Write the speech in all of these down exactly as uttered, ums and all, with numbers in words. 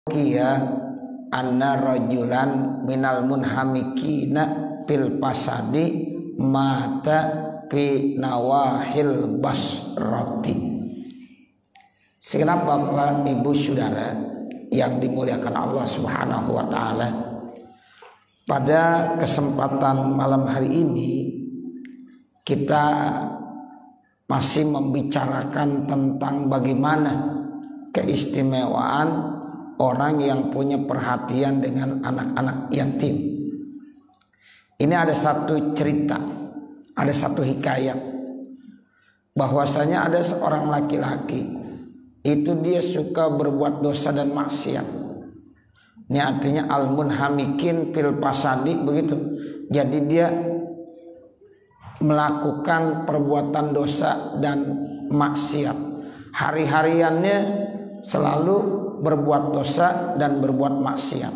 Kia anna rajulan minal munhamikina fil pasadi mata fi nawahil basrati. Segenap Bapak Ibu Saudara yang dimuliakan Allah Subhanahu wa taala, pada kesempatan malam hari ini kita masih membicarakan tentang bagaimana keistimewaan orang yang punya perhatian dengan anak-anak yatim. Ini ada satu cerita, ada satu hikayat, bahwasanya ada seorang laki-laki itu dia suka berbuat dosa dan maksiat. Ini artinya al-munhamikin fil fasadi, begitu. Jadi dia melakukan perbuatan dosa dan maksiat. Hari-hariannya selalu berbuat dosa dan berbuat maksiat.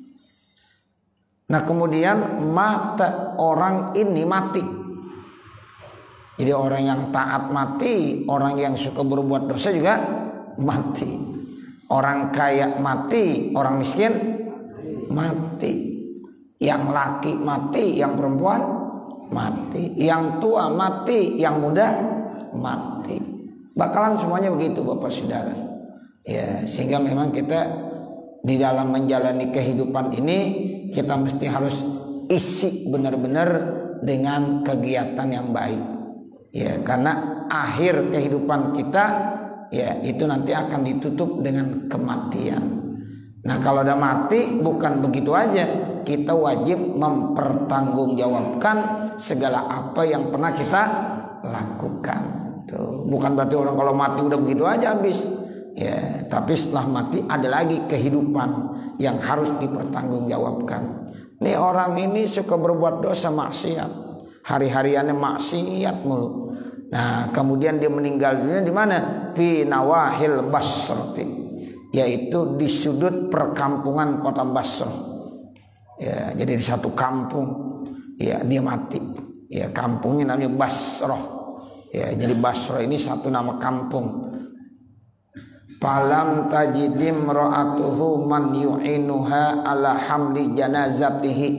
Nah, kemudian mata orang ini mati. Jadi orang yang taat mati, orang yang suka berbuat dosa juga mati. Orang kaya mati, orang miskin mati. Yang laki mati, yang perempuan mati. Yang tua mati, yang muda mati. Bakalan semuanya begitu Bapak Saudara. Ya, sehingga memang kita di dalam menjalani kehidupan ini kita mesti harus isi benar-benar dengan kegiatan yang baik. Ya, karena akhir kehidupan kita ya itu nanti akan ditutup dengan kematian. Nah, kalau udah mati bukan begitu aja, kita wajib mempertanggungjawabkan segala apa yang pernah kita lakukan. Tuh, bukan berarti orang kalau mati udah begitu aja habis. Ya, tapi setelah mati ada lagi kehidupan yang harus dipertanggungjawabkan. Nih orang ini suka berbuat dosa maksiat, hari-hariannya maksiat mulu. Nah, kemudian dia meninggal dunia di mana? Fi nawahil basrati, yaitu di sudut perkampungan kota Basrah. Ya, jadi di satu kampung, ya dia mati. Ya, kampungnya namanya Basrah. Ya, jadi Basrah ini satu nama kampung. Falam tajidim ra'atuhu man yu'inuha ala hamli janazatihi.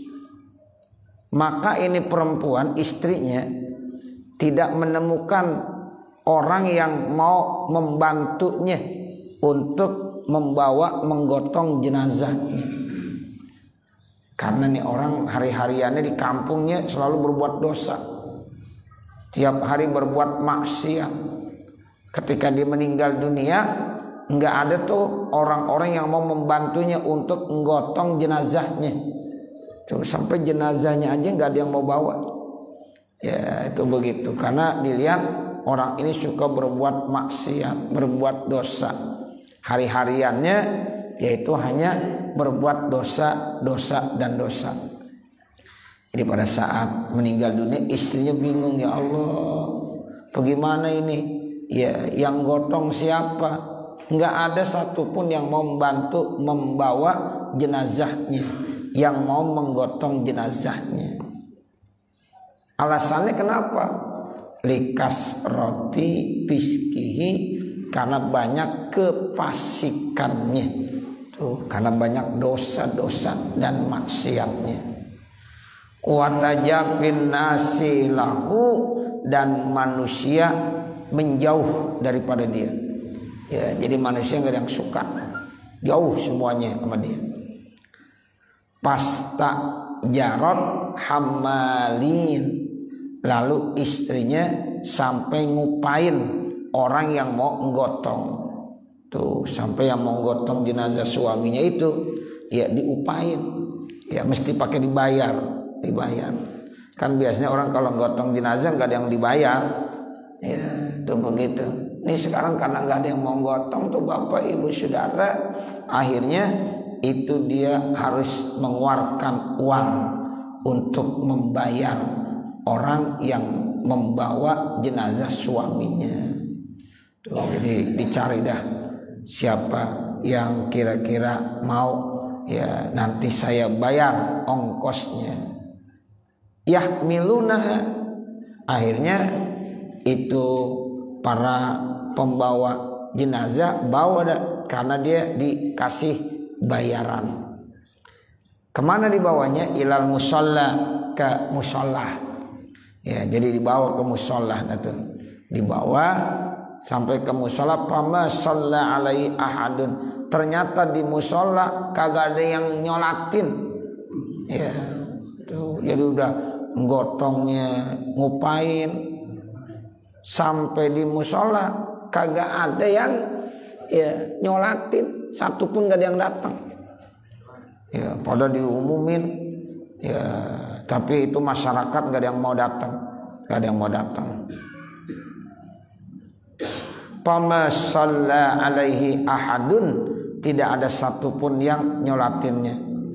Maka ini perempuan, istrinya, tidak menemukan orang yang mau membantunya untuk membawa menggotong jenazahnya. Karena nih orang hari-hariannya di kampungnya selalu berbuat dosa, tiap hari berbuat maksiat. Ketika dia meninggal dunia, nggak ada tuh orang-orang yang mau membantunya untuk menggotong jenazahnya. Tuh, sampai jenazahnya aja nggak ada yang mau bawa. Ya, itu begitu. Karena dilihat orang ini suka berbuat maksiat, berbuat dosa. Hari-hariannya yaitu hanya berbuat dosa, dosa dan dosa. Jadi pada saat meninggal dunia, istrinya bingung, ya Allah, bagaimana ini? Ya, yang gotong siapa? Nggak ada satupun yang mau membantu membawa jenazahnya, yang mau menggotong jenazahnya. Alasannya kenapa? Likas roti piskihi, karena banyak kefasikannya. Tuh, karena banyak dosa-dosa dan maksiatnya. Watajabin nasi lahu, dan manusia menjauh daripada dia. Ya, jadi manusia nggak ada yang suka, jauh semuanya sama dia. Pasta jarot hamalin, lalu istrinya sampai ngupain orang yang mau menggotong. Tuh, sampai yang mau menggotong jenazah suaminya itu ya diupain, ya mesti pakai dibayar, dibayar. Kan biasanya orang kalau menggotong jenazah nggak ada yang dibayar. Ya, itu begitu. Ini sekarang karena nggak ada yang mau gotong tuh Bapak Ibu Saudara, akhirnya itu dia harus mengeluarkan uang untuk membayar orang yang membawa jenazah suaminya. Tuh, jadi dicari dah siapa yang kira-kira mau, ya nanti saya bayar ongkosnya. Yahmilunah, akhirnya itu para pembawa jenazah bawa dah karena dia dikasih bayaran. Kemana dibawanya? Ilal musalla, ke musolah. Ya, jadi dibawa ke musolah itu. Dibawa sampai ke musola, pama shalla alaihi ahadun. Ternyata di musola kagak ada yang nyolatin. Ya, tuh, jadi udah gotongnya ngupain sampai di musola kagak ada yang ya nyolatin, satu pun gak ada yang datang. Ya, pada diumumin, ya, tapi itu masyarakat gak ada yang mau datang, gak ada yang mau datang. Pama shalla alaihi ahadun, tidak ada satupun yang nyolatinnya.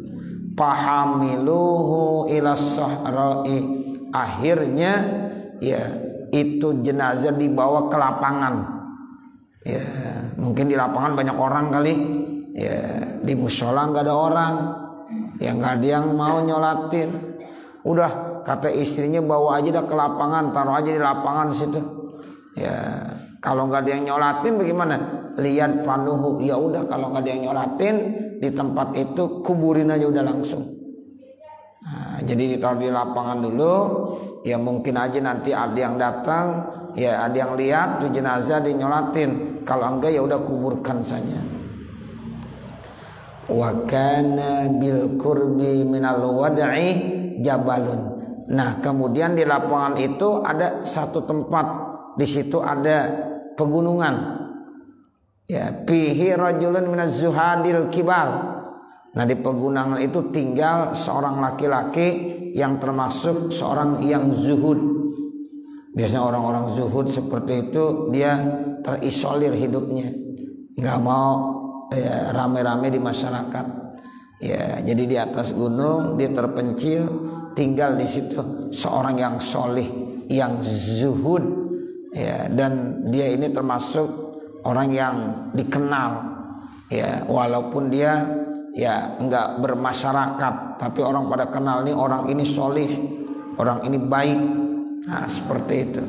Pahamiluhu ila sahra'i, akhirnya ya itu jenazah dibawa ke lapangan. Ya, mungkin di lapangan banyak orang kali. Ya, di musola nggak ada orang, ya nggak ada yang mau nyolatin. Udah kata istrinya, bawa aja dah ke lapangan, taruh aja di lapangan situ. Ya, kalau nggak ada yang nyolatin bagaimana? Lihat panuhu, ya udah kalau nggak ada yang nyolatin di tempat itu kuburin aja udah langsung. Nah, jadi ditaruh di lapangan dulu, ya mungkin aja nanti ada yang datang, ya ada yang lihat tuh jenazah dinyolatin. Kalau enggak ya udah kuburkan saja. Wa kana bil qurbi minal wad'i jabalun. Nah, kemudian di lapangan itu ada satu tempat, di situ ada pegunungan. Ya, fihi rajulun minaz zuhadil kibar. Nah, di pegunungan itu tinggal seorang laki-laki yang termasuk seorang yang zuhud. Biasanya orang-orang zuhud seperti itu dia terisolir hidupnya, nggak mau ya, rame-rame di masyarakat. Ya, jadi di atas gunung dia terpencil, tinggal di situ seorang yang solih, yang zuhud. Ya, dan dia ini termasuk orang yang dikenal. Ya, walaupun dia ya enggak bermasyarakat, tapi orang pada kenal nih orang ini solih, orang ini baik. Nah, seperti itu.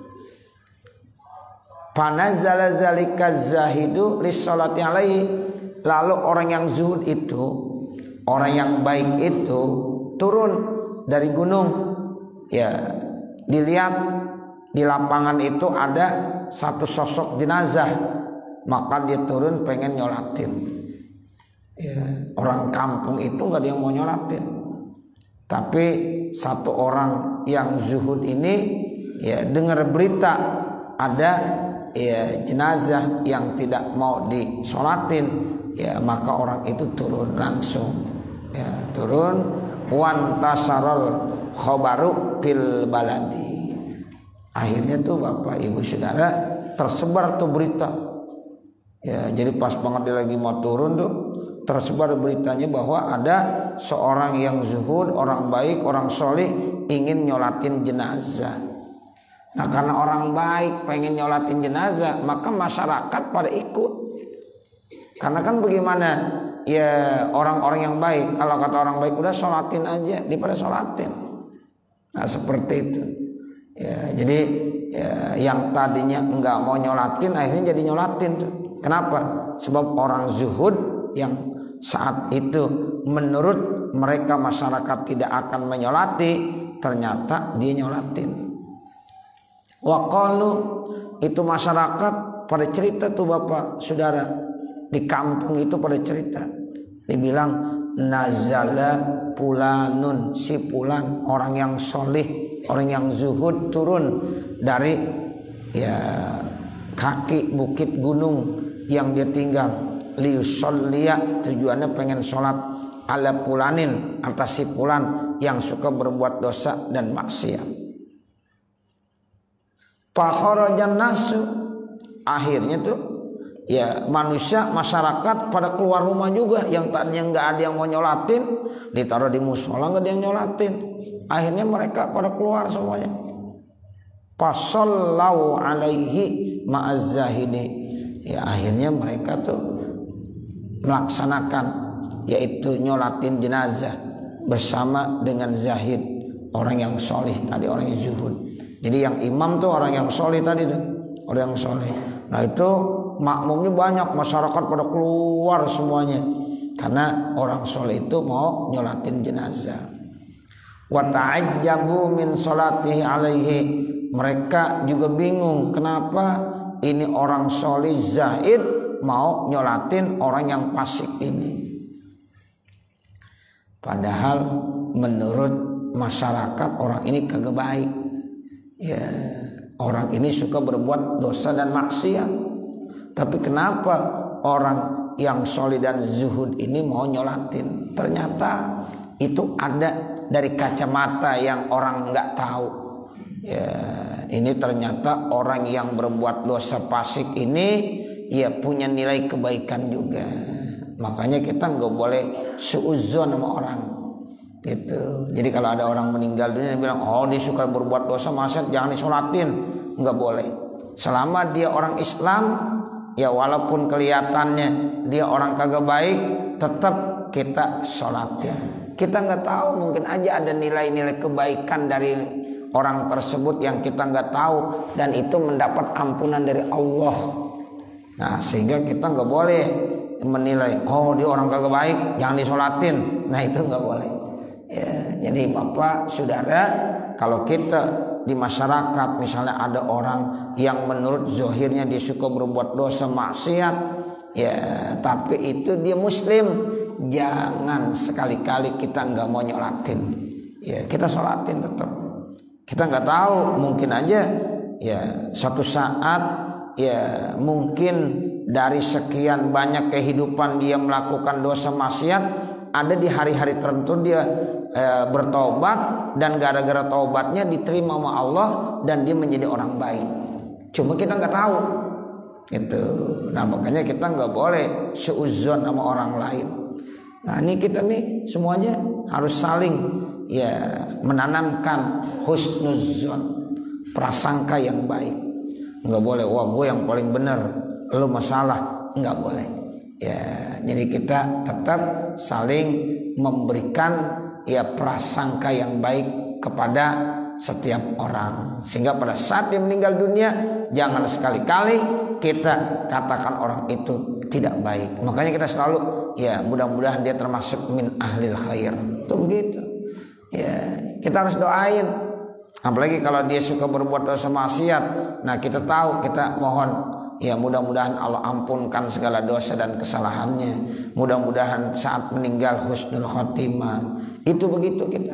Panazala zalika zahidu lissolati alaihi. Lalu orang yang zuhud itu, orang yang baik itu turun dari gunung. Ya, dilihat di lapangan itu ada satu sosok jenazah, maka dia turun pengen nyolatin. Ya, orang kampung itu nggak ada yang mau nyolatin, tapi satu orang yang zuhud ini ya dengar berita ada ya jenazah yang tidak mau disolatin, ya maka orang itu turun langsung. Ya, turun wantasarol khobaru fil baladi. Akhirnya tuh Bapak Ibu Saudara tersebar tuh berita. Ya, jadi pas banget dia lagi mau turun tuh tersebar beritanya bahwa ada seorang yang zuhud, orang baik, orang soleh ingin nyolatin jenazah. Nah, karena orang baik pengen nyolatin jenazah, maka masyarakat pada ikut. Karena kan bagaimana ya orang-orang yang baik, kalau kata orang baik udah sholatin aja, daripada sholatin. Nah, seperti itu. Ya, jadi ya, yang tadinya enggak mau nyolatin akhirnya jadi nyolatin. Kenapa? Sebab orang zuhud yang saat itu menurut mereka masyarakat tidak akan menyolati, ternyata dia nyolatin. Waqalu, itu masyarakat pada cerita tuh Bapak Saudara, di kampung itu pada cerita, dibilang nazala pulanun, si pulan orang yang solih, orang yang zuhud turun dari ya kaki bukit gunung yang dia tinggal. Liusolliya, tujuannya pengen sholat ala pulanin, atas si pulan yang suka berbuat dosa dan maksiat. Fakharajan nasu, akhirnya tuh ya manusia masyarakat pada keluar rumah juga, yang tadinya nggak ada yang mau nyolatin ditaruh di musola nggak ada yang nyolatin, akhirnya mereka pada keluar semuanya. Fasallau alaihi ma'az zahidi, ya akhirnya mereka tuh melaksanakan yaitu nyolatin jenazah bersama dengan zahid, orang yang solih tadi, orang yang zuhud. Jadi yang imam tuh orang yang solih tadi tuh, orang yang solih. Nah itu makmumnya banyak, masyarakat pada keluar semuanya karena orang soleh itu mau nyolatin jenazah. Wa ta'ajjabu min sholatihi alaihi, mereka juga bingung kenapa ini orang soleh zahid mau nyolatin orang yang fasik ini. Padahal menurut masyarakat orang ini kagak baik. Ya, orang ini suka berbuat dosa dan maksiat. Tapi kenapa orang yang soleh dan zuhud ini mau nyolatin? Ternyata itu ada dari kacamata yang orang nggak tahu. Ya, ini ternyata orang yang berbuat dosa fasik ini ya punya nilai kebaikan juga. Makanya kita nggak boleh suudzon sama orang gitu. Jadi kalau ada orang meninggal dunia bilang, oh dia suka berbuat dosa maksiat, jangan disolatin, nggak boleh. Selama dia orang Islam, ya walaupun kelihatannya dia orang kagak baik, tetap kita sholatin. Kita nggak tahu, mungkin aja ada nilai-nilai kebaikan dari orang tersebut yang kita nggak tahu, dan itu mendapat ampunan dari Allah. Nah sehingga kita nggak boleh menilai, oh dia orang kagak baik, jangan disolatin. Nah itu nggak boleh. Ya, jadi bapak saudara, kalau kita di masyarakat misalnya ada orang yang menurut zohirnya dia suka berbuat dosa maksiat, ya tapi itu dia muslim, jangan sekali-kali kita nggak mau nyolatin. Ya kita sholatin tetap. Kita nggak tahu, mungkin aja ya suatu saat ya mungkin dari sekian banyak kehidupan dia melakukan dosa maksiat, ada di hari-hari tertentu dia e, bertobat, dan gara-gara taubatnya diterima sama Allah dan dia menjadi orang baik. Cuma kita nggak tahu itu. Nah makanya kita nggak boleh suudzon sama orang lain. Nah ini kita nih semuanya harus saling ya menanamkan husnuzon, prasangka yang baik. Nggak boleh wah gue yang paling benar, lu masalah, nggak boleh. Ya, jadi kita tetap saling memberikan ya prasangka yang baik kepada setiap orang, sehingga pada saat dia meninggal dunia jangan sekali-kali kita katakan orang itu tidak baik. Makanya kita selalu ya mudah-mudahan dia termasuk min ahlil khair. Itu begitu. Ya, kita harus doain. Apalagi kalau dia suka berbuat dosa maksiat, nah kita tahu, kita mohon ya mudah-mudahan Allah ampunkan segala dosa dan kesalahannya. Mudah-mudahan saat meninggal husnul khotimah. Itu begitu kita.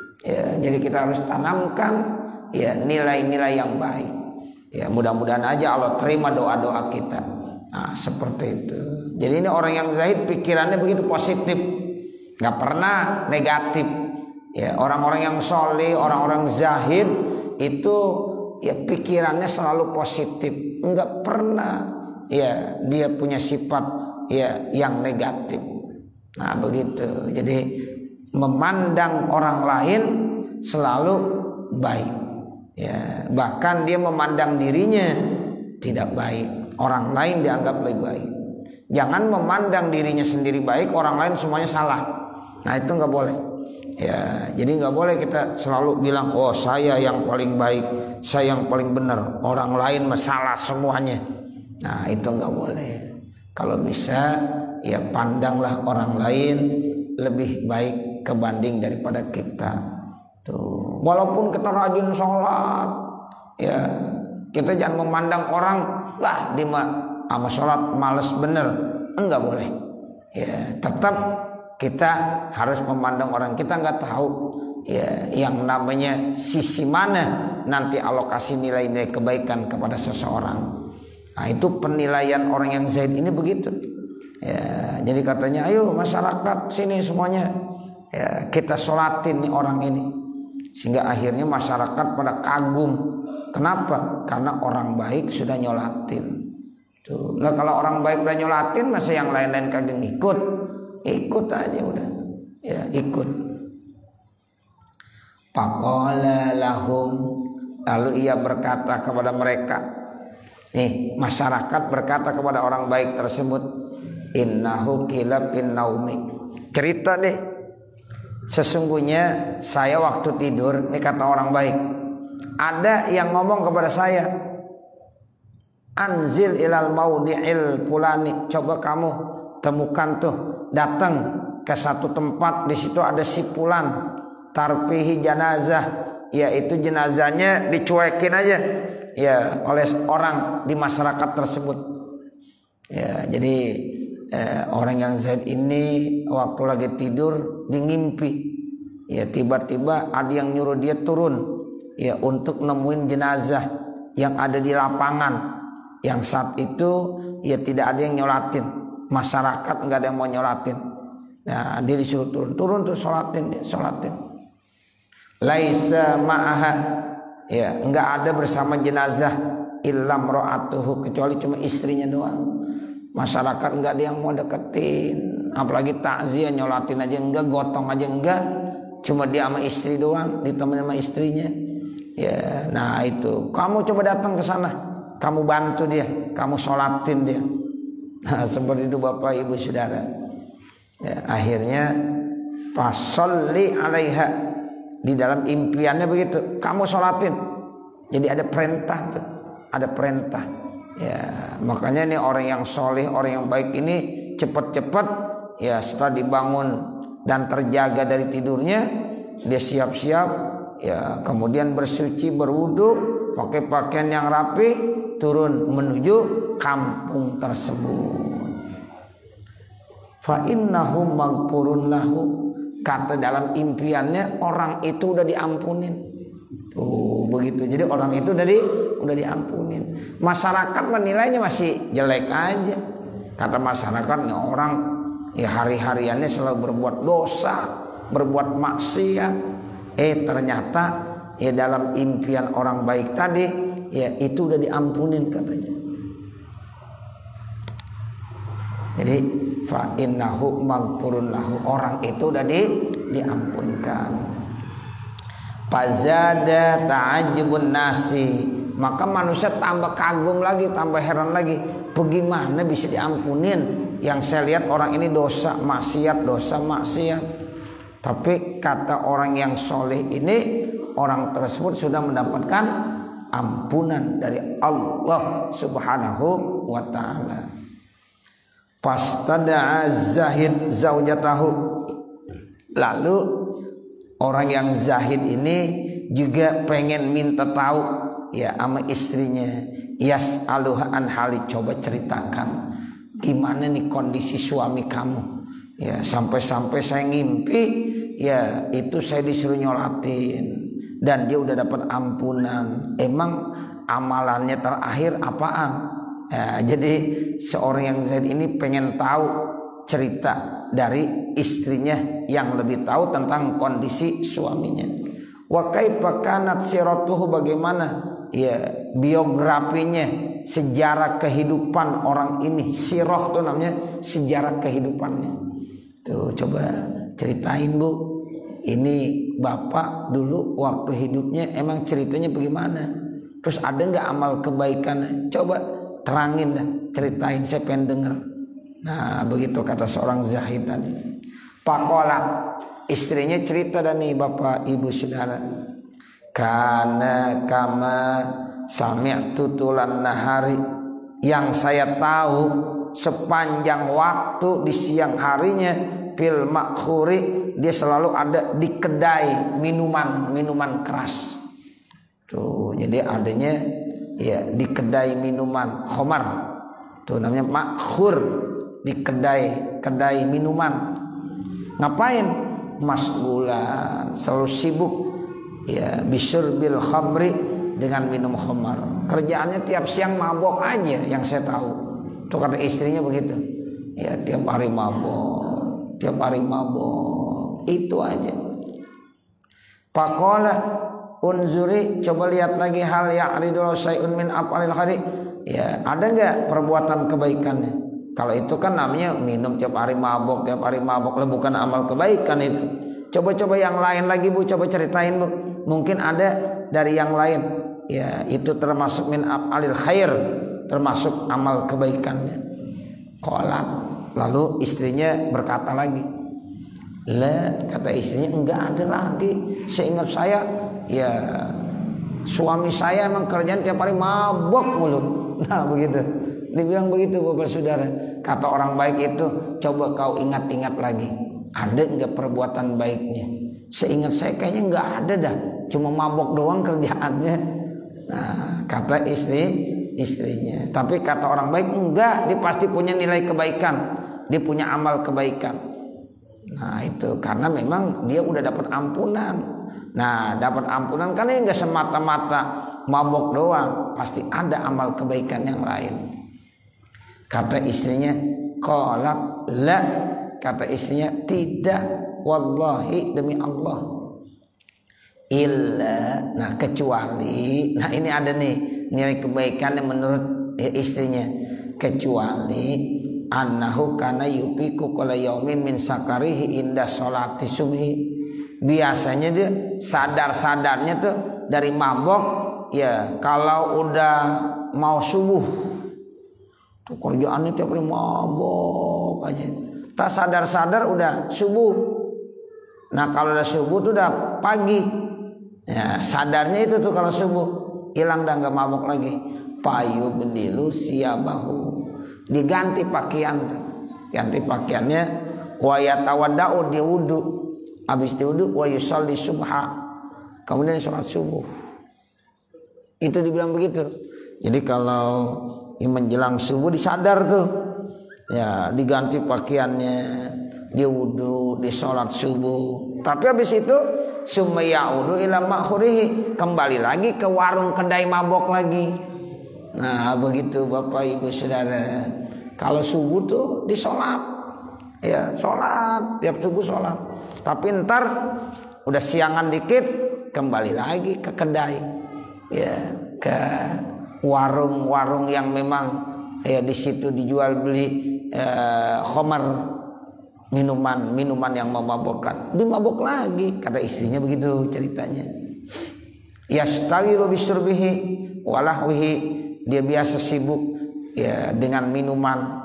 Ya, jadi kita harus tanamkan ya nilai-nilai yang baik. Ya, mudah-mudahan aja Allah terima doa-doa kita. Nah, seperti itu. Jadi ini orang yang zahid pikirannya begitu positif, nggak pernah negatif. Ya, orang-orang yang soleh, orang-orang zahid itu ya pikirannya selalu positif, nggak pernah ya dia punya sifat ya yang negatif. Nah begitu. Jadi memandang orang lain selalu baik. Ya, bahkan dia memandang dirinya tidak baik, orang lain dianggap lebih baik. Jangan memandang dirinya sendiri baik, orang lain semuanya salah. Nah itu nggak boleh. Ya, jadi nggak boleh kita selalu bilang, oh saya yang paling baik, saya yang paling benar, orang lain masalah semuanya. Nah itu nggak boleh. Kalau bisa ya pandanglah orang lain lebih baik kebanding daripada kita. Tuh, walaupun kita rajin sholat, ya kita jangan memandang orang, lah dia sama sholat males bener, enggak boleh. Ya tetap kita harus memandang orang, kita nggak tahu ya yang namanya sisi mana nanti alokasi nilai-nilai kebaikan kepada seseorang. Nah itu penilaian orang yang zahid ini begitu. Ya, jadi katanya ayo masyarakat sini semuanya ya kita sholatin nih orang ini, sehingga akhirnya masyarakat pada kagum. Kenapa? Karena orang baik sudah nyolatin. Tuh. Nah kalau orang baik udah nyolatin, masa yang lain-lain kagak ngikut? Ikut aja udah, ya ikut. Faqala lahum, lalu ia berkata kepada mereka, nih masyarakat berkata kepada orang baik tersebut, innahu qila bin naumi. Cerita deh, sesungguhnya saya waktu tidur, ini kata orang baik, ada yang ngomong kepada saya, anzil ilal maudi'il fulani, coba kamu temukan tuh, datang ke satu tempat, di situ ada si fulan, tarfihi janazah, yaitu jenazahnya dicuekin aja ya oleh orang di masyarakat tersebut. Ya, jadi eh, orang yang Zaid ini waktu lagi tidur di ngimpi, ya tiba-tiba ada yang nyuruh dia turun ya untuk nemuin jenazah yang ada di lapangan. Yang saat itu ya tidak ada yang nyolatin, masyarakat nggak ada yang mau nyolatin. Nah, dia disuruh turun, turun tuh sholatin, dia sholatin. Laisa ma'aha, ya nggak ada bersama jenazah illam ra'atuhu, kecuali cuma istrinya doang. Masyarakat nggak ada yang mau deketin, apalagi takziah nyolatin aja enggak, gotong aja enggak, cuma dia sama istri doang, ditemenin sama istrinya. Ya, nah itu kamu coba datang ke sana, kamu bantu dia, kamu sholatin dia. Nah, seperti itu Bapak Ibu Saudara. Ya, akhirnya fasolli alaiha, di dalam impiannya begitu, kamu sholatin. Jadi ada perintah tuh, ada perintah. Ya, makanya ini orang yang soleh, orang yang baik ini cepat-cepat ya setelah dibangun dan terjaga dari tidurnya, dia siap-siap ya, kemudian bersuci, berwudu, pakai pakaian yang rapi, turun menuju kampung tersebut. Fa innahu maghfurun lahu, kata dalam impiannya orang itu udah diampunin. Tuh begitu. Jadi orang itu udah di udah diampunin. Masyarakat menilainya masih jelek aja. Kata masyarakat nih orang ya hari-hariannya selalu berbuat dosa, berbuat maksiat. Eh ternyata ya dalam impian orang baik tadi ya itu udah diampunin katanya. Jadi fa innahu maghfurun lahu, orang itu udah di, diampunkan. Fazada ta'ajjubun nasi, maka manusia tambah kagum lagi, tambah heran lagi, bagaimana bisa diampunin? Yang saya lihat orang ini dosa maksiat, dosa maksiat. Tapi kata orang yang soleh ini, orang tersebut sudah mendapatkan ampunan dari Allah Subhanahu wa ta'ala. Fastada'a zahid zaujatahu, lalu orang yang zahid ini juga pengen minta tahu ya sama istrinya, yas'aluha an hali, coba ceritakan gimana nih kondisi suami kamu ya, sampai-sampai saya ngimpi ya itu saya disuruh nyolatin dan dia udah dapat ampunan, emang amalannya terakhir apaan? Ya, jadi seorang yang zahid ini pengen tahu cerita dari istrinya yang lebih tahu tentang kondisi suaminya. Wa kaifa kanat siratuhu, bagaimana ya biografinya, sejarah kehidupan orang ini. Sirah itu namanya sejarah kehidupannya. Tuh coba ceritain Bu, ini Bapak dulu waktu hidupnya emang ceritanya bagaimana? Terus ada nggak amal kebaikannya? Coba terangin dah, ceritain, saya pengen denger. Nah begitu kata seorang zahid tadi. Pakolat, istrinya cerita dan nih Bapak Ibu Saudara, kana kama sami'tu tulan nahari, yang saya tahu sepanjang waktu di siang harinya, fil makhuri, dia selalu ada di kedai minuman minuman keras. Tuh jadi adanya ya di kedai minuman khamar, tuh namanya makhur, di kedai kedai minuman. Ngapain? Masgulan, selalu sibuk ya bisyurbil khamri, dengan minum khamar. Kerjaannya tiap siang mabok aja yang saya tahu. Tuh kata istrinya begitu. Ya tiap hari mabok, tiap hari mabok, itu aja. Faqala unzuri, coba lihat lagi hal ya'ridul syai'un min af'alil khairi. Ya, ada enggak perbuatan kebaikannya? Kalau itu kan namanya minum tiap hari mabok, tiap hari mabok, lah bukan amal kebaikan itu. Coba-coba yang lain lagi Bu, coba ceritain Bu. Mungkin ada dari yang lain. Ya, itu termasuk min af'alil khair, termasuk amal kebaikannya. Qalat, lalu istrinya berkata lagi. Lah, kata istrinya, enggak ada lagi. Seingat saya, ya suami saya emang kerjaan tiap hari mabok mulu. Nah begitu, dibilang begitu Bapak Saudara. Kata orang baik itu, coba kau ingat-ingat lagi, ada nggak perbuatan baiknya? Seingat saya kayaknya nggak ada dah, cuma mabok doang kerjaannya. Nah kata istri istrinya. Tapi kata orang baik enggak, dia pasti punya nilai kebaikan, dia punya amal kebaikan. Nah itu karena memang dia udah dapat ampunan. Nah dapat ampunan karena enggak semata-mata mabok doang, pasti ada amal kebaikan yang lain. Kata istrinya, qalat la, kata istrinya tidak, wallahi demi Allah, illa, nah kecuali, nah ini ada nih nilai kebaikan yang menurut ya, istrinya, kecuali annahu kana yupiku kala yaumin min sakarihi inda sholati subhi. Biasanya dia sadar-sadarnya tuh dari mabok ya kalau udah mau subuh tuh kerjaannya tiap hari mabok aja, tak sadar-sadar udah subuh. Nah kalau udah subuh tuh udah pagi ya, sadarnya itu tuh kalau subuh hilang dah nggak mabok lagi. Payu bendilu siabahu, diganti pakaian tuh, ganti pakaiannya, wa yatawaddau, dia wudu, habis dia wudu wa yusalli subha, kemudian sholat subuh. Itu dibilang begitu. Jadi kalau menjelang subuh disadar tuh ya, diganti pakaiannya, dia wudu, di sholat subuh. Tapi habis itu summa ya'udu ila makhurihi, kembali lagi ke warung kedai mabok lagi. Nah begitu Bapak Ibu Saudara. Kalau subuh tuh di sholat, ya sholat, tiap subuh sholat. Tapi ntar udah siangan dikit kembali lagi ke kedai, ya ke warung-warung yang memang ya di situ dijual beli eh, khamar, minuman minuman yang memabukkan, dimabuk lagi. Kata istrinya begitu ceritanya. Yastaghilu bisyurbihi walahwihi, dia biasa sibuk ya dengan minuman.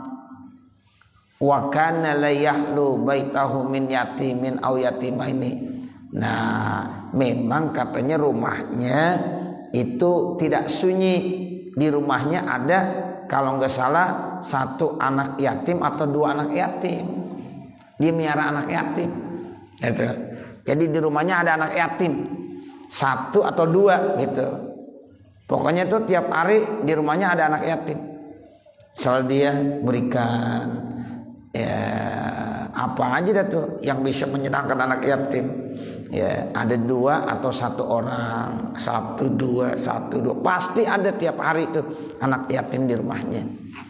Wa kana la yahlu baitahu min yatimin aw yatimaini. Nah, memang katanya rumahnya itu tidak sunyi. Di rumahnya ada kalau nggak salah satu anak yatim atau dua anak yatim. Dia miara anak yatim. Gitu. Jadi di rumahnya ada anak yatim satu atau dua gitu. Pokoknya tuh tiap hari di rumahnya ada anak yatim. Selalu dia berikan ya apa aja dah tuh yang bisa menyenangkan anak yatim. Ya ada dua atau satu orang, satu dua satu dua pasti ada tiap hari tuh anak yatim di rumahnya.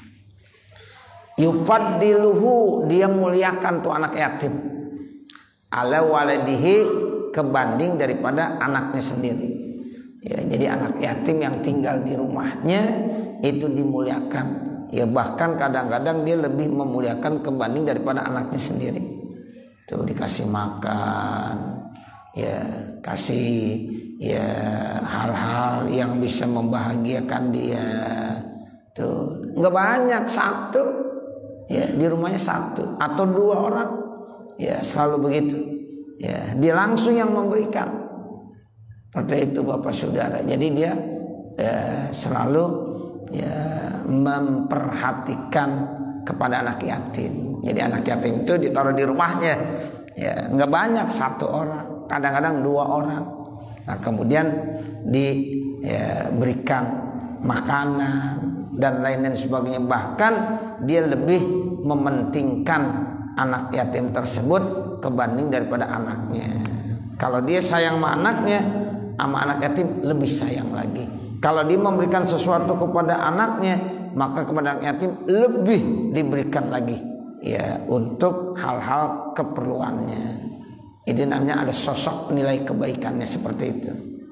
Yufaddiluhu, dia muliakan tuh anak yatim, ala waladihi, kebanding daripada anaknya sendiri. Ya, jadi anak yatim yang tinggal di rumahnya itu dimuliakan. Ya bahkan kadang-kadang dia lebih memuliakan kebanding daripada anaknya sendiri. Tuh dikasih makan, ya kasih ya hal-hal yang bisa membahagiakan dia. Tuh nggak banyak, satu ya di rumahnya satu atau dua orang, ya selalu begitu. Ya dia langsung yang memberikan. Seperti itu Bapak Saudara. Jadi dia ya, selalu ya memperhatikan kepada anak yatim. Jadi anak yatim itu ditaruh di rumahnya. Ya nggak banyak, satu orang, kadang-kadang dua orang. Nah kemudian diberikan ya, makanan dan lain-lain sebagainya. Bahkan dia lebih mementingkan anak yatim tersebut kebanding daripada anaknya. Kalau dia sayang sama anaknya, sama anak yatim lebih sayang lagi. Kalau dia memberikan sesuatu kepada anaknya, maka kepada anak yatim lebih diberikan lagi, ya untuk hal-hal keperluannya. Ini namanya ada sosok nilai kebaikannya seperti itu.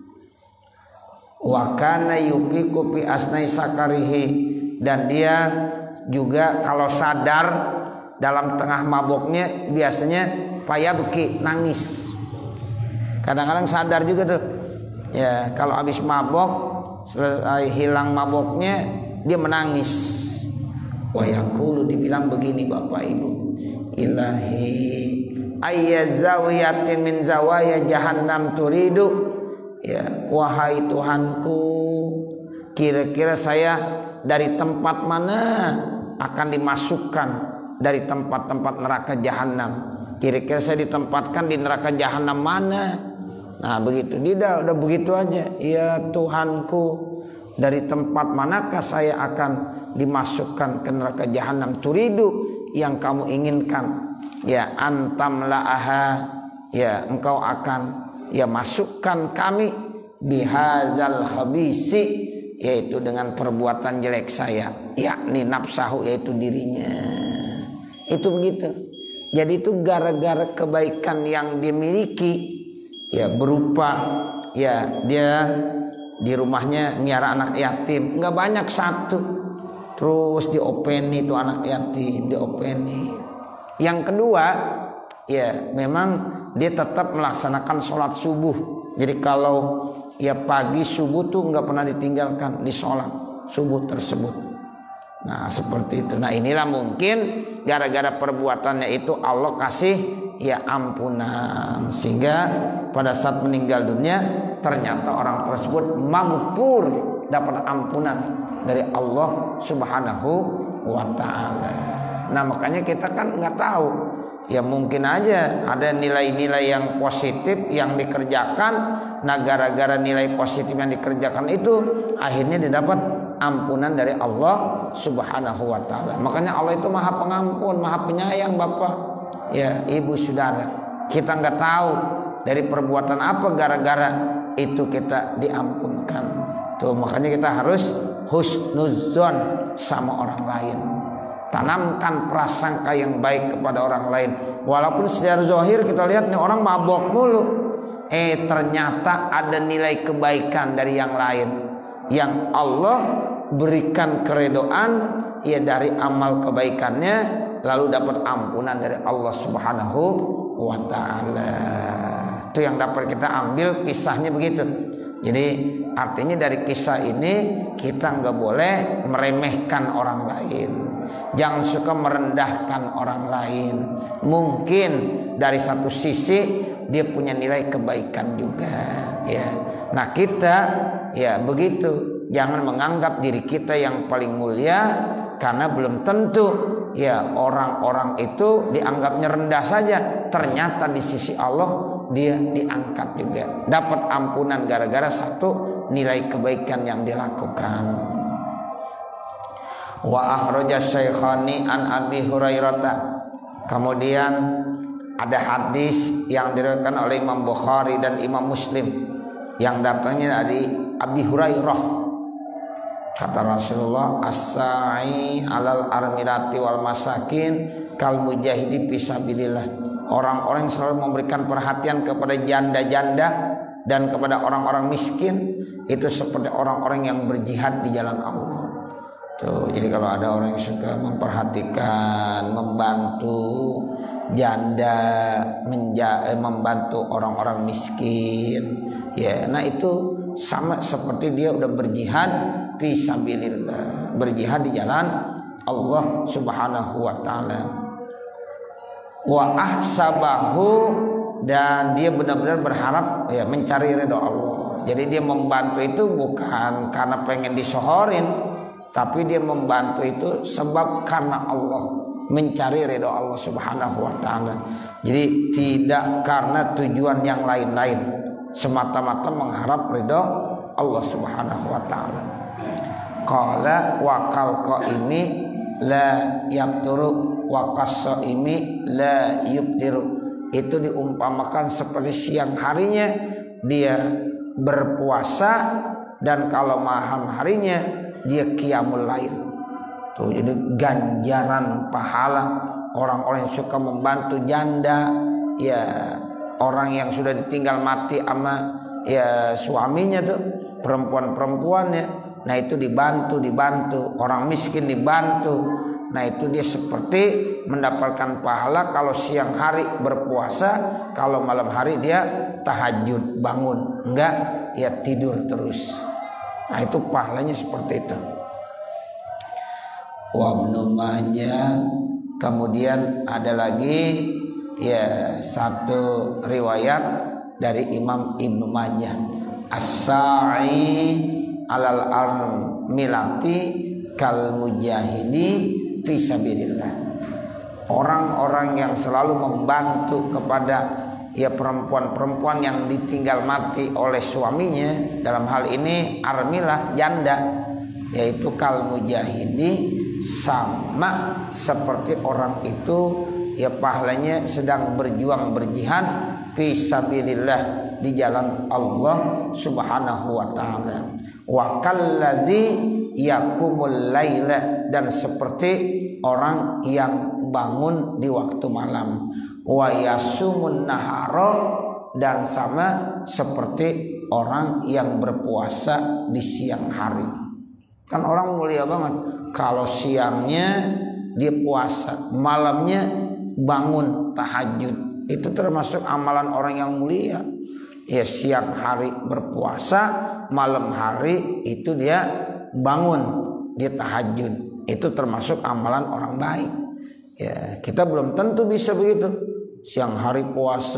Wa kana yupiku fi asnai sakarihi, dan dia juga kalau sadar dalam tengah maboknya biasanya payabki, nangis. Kadang-kadang sadar juga tuh. Ya, kalau habis mabok, selesai hilang maboknya, dia menangis. Wa yaqulu, dibilang begini Bapak Ibu, ilahi ayyazawiyatin min zawaya jahannam turidu. Ya, wahai Tuhanku, kira-kira saya dari tempat mana akan dimasukkan dari tempat-tempat neraka jahanam. Kira-kira saya ditempatkan di neraka jahanam mana? Nah begitu, dia udah, udah begitu aja. Ya Tuhanku, dari tempat manakah saya akan dimasukkan ke neraka jahanam? Turidu, yang kamu inginkan. Ya antam la'aha, ya engkau akan ya masukkan kami bihadzal khabisi, yaitu dengan perbuatan jelek saya, yakni nafsahu, yaitu dirinya. Itu begitu. Jadi itu gara-gara kebaikan yang dimiliki, ya berupa ya dia di rumahnya miara anak yatim, nggak banyak satu, terus diopeni itu anak yatim, diopeni. Yang kedua, ya memang dia tetap melaksanakan sholat subuh. Jadi kalau ya pagi subuh tuh nggak pernah ditinggalkan di sholat subuh tersebut. Nah seperti itu. Nah inilah mungkin gara-gara perbuatannya itu Allah kasih ya ampunan, sehingga pada saat meninggal dunia ternyata orang tersebut maghfur, dapat ampunan dari Allah Subhanahu wa ta'ala. Nah makanya kita kan nggak tahu, ya mungkin aja ada nilai-nilai yang positif yang dikerjakan. Nah gara-gara nilai positif yang dikerjakan itu akhirnya didapat ampunan dari Allah Subhanahu wa ta'ala. Makanya Allah itu maha pengampun, maha penyayang Bapak, ya Ibu Saudara. Kita nggak tahu dari perbuatan apa gara-gara itu kita diampunkan. Tuh makanya kita harus husnuzon sama orang lain. Tanamkan prasangka yang baik kepada orang lain. Walaupun secara zahir kita lihat nih orang mabok mulu, eh ternyata ada nilai kebaikan dari yang lain yang Allah berikan keredoan ya dari amal kebaikannya, lalu dapat ampunan dari Allah Subhanahu wa ta'ala. Itu yang dapat kita ambil kisahnya begitu. Jadi artinya dari kisah ini kita nggak boleh meremehkan orang lain, jangan suka merendahkan orang lain. Mungkin dari satu sisi dia punya nilai kebaikan juga, ya. Nah kita ya begitu. Jangan menganggap diri kita yang paling mulia, karena belum tentu ya orang-orang itu dianggapnya rendah saja, ternyata di sisi Allah dia diangkat juga, dapat ampunan gara-gara satu nilai kebaikan yang dilakukan. Wa akhraja Syaikhani an Abi Hurairah. Kemudian ada hadis yang diriwayatkan oleh Imam Bukhari dan Imam Muslim yang datangnya dari Abi Hurairah. Kata Rasulullah, as-sa'i alal armilati wal masakin kal mujahidi fisabilillah. Orang-orang yang selalu memberikan perhatian kepada janda-janda dan kepada orang-orang miskin itu seperti orang-orang yang berjihad di jalan Allah. Tuh, jadi kalau ada orang yang suka memperhatikan, membantu janda, menja- eh, membantu orang-orang miskin, ya, nah itu sama seperti dia udah berjihad fisabilillah, berjihad di jalan Allah Subhanahu wa ta'ala. Wa ahsabahu, dan dia benar-benar berharap ya mencari ridha Allah. Jadi dia membantu itu bukan karena pengen disohorin, tapi dia membantu itu sebab karena Allah, mencari ridha Allah Subhanahu wa ta'ala. Jadi tidak karena tujuan yang lain-lain, semata-mata mengharap ridha Allah Subhanahu wa ta'ala. Qala wa qalqa ini la yabturu wa qasaimi la yubtiru. Itu diumpamakan seperti siang harinya dia berpuasa, dan kalau malam harinya dia qiyamul lail. Tuh, jadi ganjaran pahala orang-orang yang suka membantu janda, ya orang yang sudah ditinggal mati sama ya suaminya tuh, perempuan-perempuannya. Nah itu dibantu, dibantu orang miskin dibantu. Nah itu dia seperti mendapatkan pahala kalau siang hari berpuasa, kalau malam hari dia tahajud bangun, enggak ya tidur terus. Nah itu pahalanya seperti itu. Wa Ibnu Majah. Kemudian ada lagi ya satu riwayat dari Imam Ibnu Majah, as-sa'i alal armilati kal mujahidi fisabilillah. Orang-orang yang selalu membantu kepada ya perempuan-perempuan yang ditinggal mati oleh suaminya, dalam hal ini armilah janda, yaitu kal mujahidi, sama seperti orang itu ya pahalanya sedang berjuang berjihad fisabilillah di jalan Allah Subhanahu wa taala. Wa kalladzi yaqumul laila, dan seperti orang yang bangun di waktu malam. Wa yasumun nahara, dan sama seperti orang yang berpuasa di siang hari. Kan orang mulia banget kalau siangnya dia puasa, malamnya bangun tahajud. Itu termasuk amalan orang yang mulia. Ya, siang hari berpuasa, malam hari itu dia bangun, dia tahajud. Itu termasuk amalan orang baik. Ya, kita belum tentu bisa begitu. Siang hari puasa,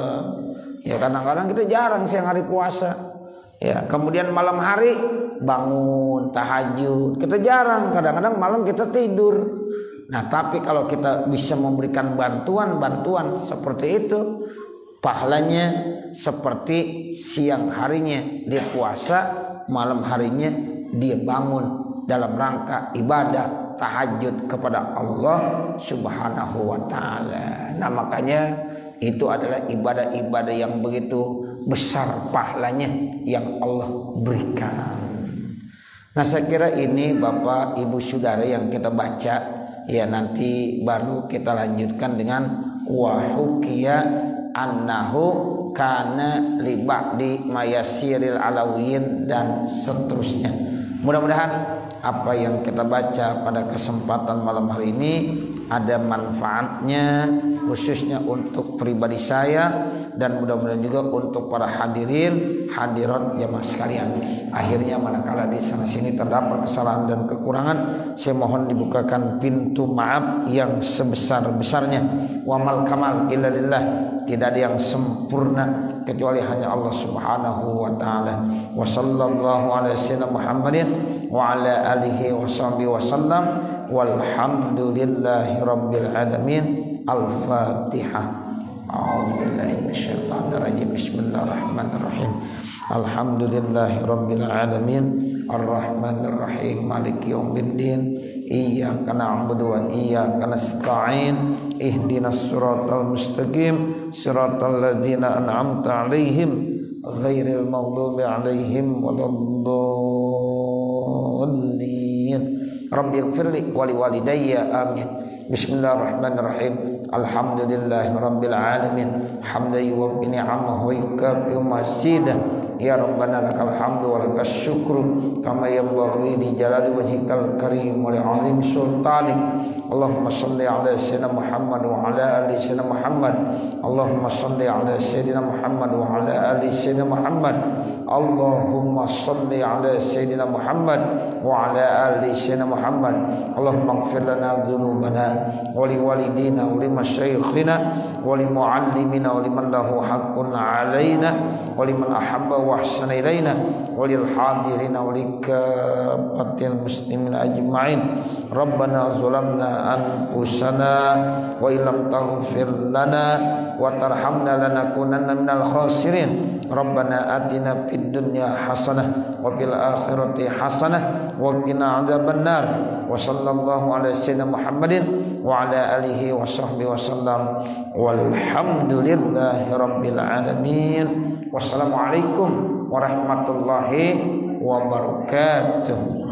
ya kadang-kadang kita jarang siang hari puasa. Ya, kemudian malam hari bangun tahajud, kita jarang. Kadang-kadang malam kita tidur. Nah, tapi kalau kita bisa memberikan bantuan-bantuan seperti itu, pahalanya seperti siang harinya dia puasa, malam harinya dia bangun dalam rangka ibadah tahajud kepada Allah Subhanahu wa taala. Nah, makanya itu adalah ibadah-ibadah yang begitu besar pahalanya yang Allah berikan. Nah, saya kira ini Bapak Ibu Saudara yang kita baca, ya nanti baru kita lanjutkan dengan wa hukiya annahu kana li ba'di mayasiril alawiyin dan seterusnya. Mudah-mudahan apa yang kita baca pada kesempatan malam hari ini ada manfaatnya, khususnya untuk pribadi saya, dan mudah-mudahan juga untuk para hadirin hadirat jamaah sekalian. Akhirnya manakala di sana sini terdapat kesalahan dan kekurangan, saya mohon dibukakan pintu maaf yang sebesar-besarnya. Wa mal kamal illa lillah, tidak ada yang sempurna kecuali hanya Allah Subhanahu wa taala. Wa sallallahu ala sayyidina Muhammadin wa ala alihi wa sahbihi wasallam, walhamdulillahi rabbil alamin. Al-Fatihah. A'udzubillahi minasyaitonir rajim. Bismillahirrahmanirrahim. Alhamdulillahi rabbil alamin, arrahmanir rahim, maliki yaumiddin, iyyaka na'budu wa iyyaka nasta'in, ihdinas siratal mustaqim, siratal ladzina an'amta 'alaihim ghairil maghdubi 'alaihim waladdallin. Rabbi ighfirli wa liwalidayya amin. Bismillahirrahmanirrahim. Alhamdulillahi rabbil alamin, hamdan yuwaffi ni'amahu wa yukafi masidah. Ya Rabbana lakal hamdu wa lakas syukru kama yanbaghi li jalali wajhikal karim wa li 'azimi sultanik. Allahumma shalli ala sayyidina Muhammad wa ala ali sayyidina Muhammad. Allahumma shalli ala sayyidina Muhammad wa ala ali sayyidina Muhammad. Allahumma shalli ala sayyidina Muhammad wa ala ali sayyidina Muhammad. Allahumma ighfir lana dhunubana wa li walidina wa li masyayikhina wa li muallimina wa liman lahu haqqun alaina wa liman ahabba wa ahsana ilaina wa lil hadirina wa likafatil muslimin ajma'in. Rabbana zalamna anfusana wa illam taghfir lana wa tarhamna lanakunanna minal khasirin. Rabbana atina fid dunya hasanah wa fil akhirati hasanah wa qina adzabannar. Wa sallallahu ala sayyidina Muhammadin wa ala alihi wa sahbihi wasallam, walhamdulillahi rabbil alamin. Wassalamualaikum warahmatullahi wabarakatuh.